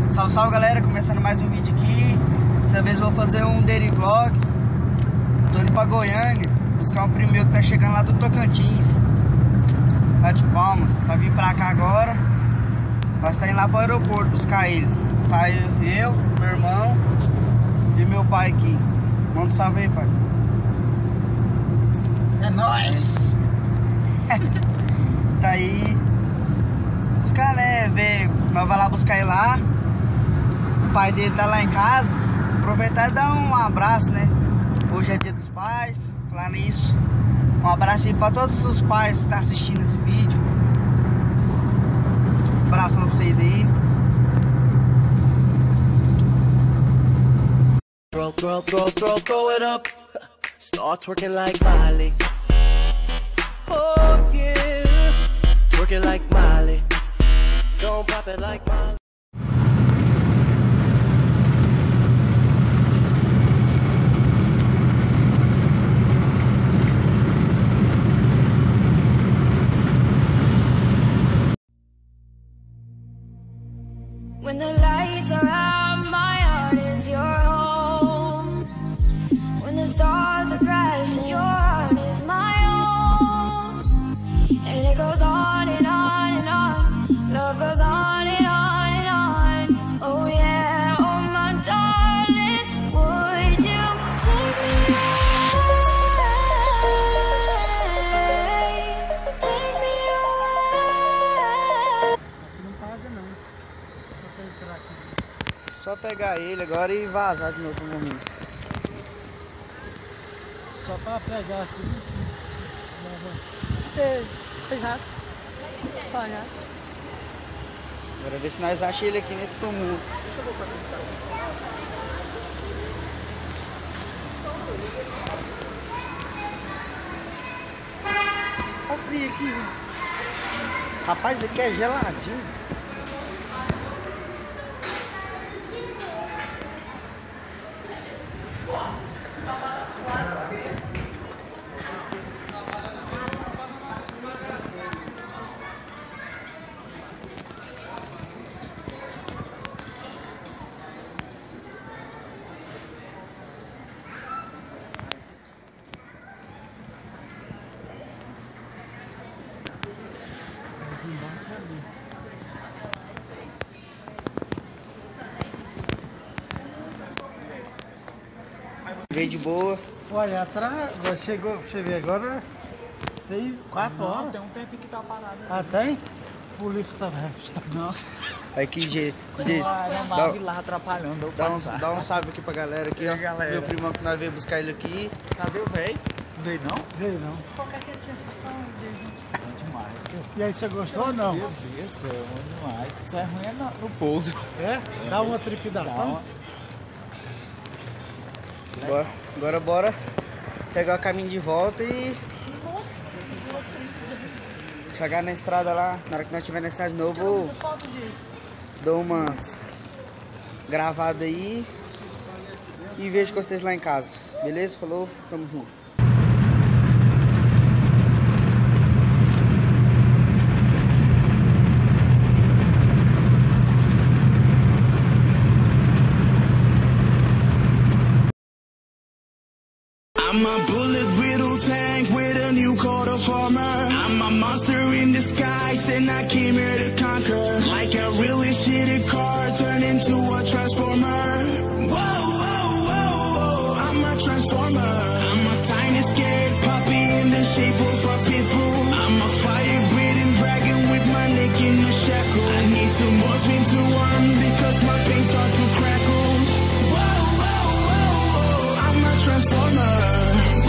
Salve, salve galera, começando mais um vídeo aqui. Dessa vez eu vou fazer um daily vlog. Tô indo pra Goiânia buscar um primo meu que tá chegando lá do Tocantins, lá de Palmas. Vai vir pra cá agora. Nós tá indo lá pro aeroporto buscar ele. Tá eu, meu irmão e meu pai aqui. Manda um salve aí, pai. É nóis! Tá aí. Buscar, né? Ver. Nós vamos lá buscar ele lá. O pai dele tá lá em casa. Aproveitar e dar um abraço, né? Hoje é dia dos pais. Falar nisso, um abraço aí pra todos os pais que estão assistindo esse vídeo. Um abraço pra vocês aí. Throw it up. Start twerking like Miley. Oh yeah, twerking like Miley. Don't pop it like Miley. When the lights are out, my heart is your home. When the stars are crashing, your heart is my own. And it goes on and on and on. Love goes on and on and on. Oh yeah, oh my darling, would you take me away? Take me away. Não paga não. Só pra entrar aqui. Só pegar ele agora e vazar de novo pro momento. Só pra pegar aqui. Exato. Olha. Agora ver se nós achamos ele aqui nesse tumulto. Deixa eu voltar com esse cara. Olha o frio aqui, gente. Rapaz, isso aqui é geladinho. Veio de boa. Olha, atrás, chegou, cheguei agora 4 horas. Tem um tempo que tá parado. Ah, tem? Polícia tá Não, Aí que jeito. não vai lá atrapalhando eu passar. Dá um salve aqui pra galera aqui, E ó. aí, galera? Meu primão que nós veio buscar ele aqui. Cadê o véi? Não veio não? veio não. Qual que é a sensação de... Bom demais. E aí, você gostou ou não? Meu Deus do céu, bom demais. Isso é ruim no pouso. É? Dá uma Dá trepidação? uma- Bora pegar o caminho de volta e Nossa, chegar na estrada lá. Na hora que nós estiver na estrada de novo, eu fotos de... dou umas gravadas aí e vejo com vocês lá em casa. Beleza? Falou? Tamo junto. I'm a bullet riddle tank with a new coat of armor. I'm a monster in disguise and I came here to conquer. Like a really shitty car turned into a transformer. Whoa, whoa, whoa, whoa, I'm a transformer. I'm a tiny scared puppy in the shape of a pit bull. I'm a fire-breathing dragon with my neck in a shackle. I need to morph into one because my pain starts to crackle. Whoa, whoa, whoa, whoa, I'm a transformer.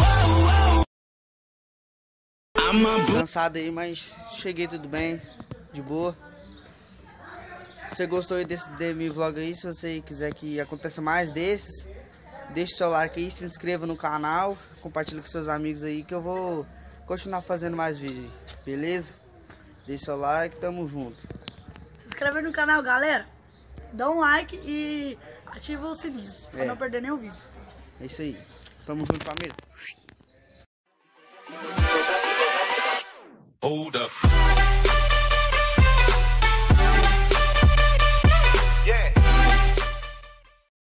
Cansado aí, mas cheguei tudo bem, de boa. Se você gostou aí desse demi vlog aí, se você quiser que aconteça mais desses, deixe seu like aí, se inscreva no canal, compartilhe com seus amigos aí que eu vou continuar fazendo mais vídeos, beleza? Deixe seu like, tamo junto. Se inscreve no canal, galera. Dá um like e ativa os sininhos pra não perder nenhum vídeo. É isso aí. Tamo junto, família. Hold up.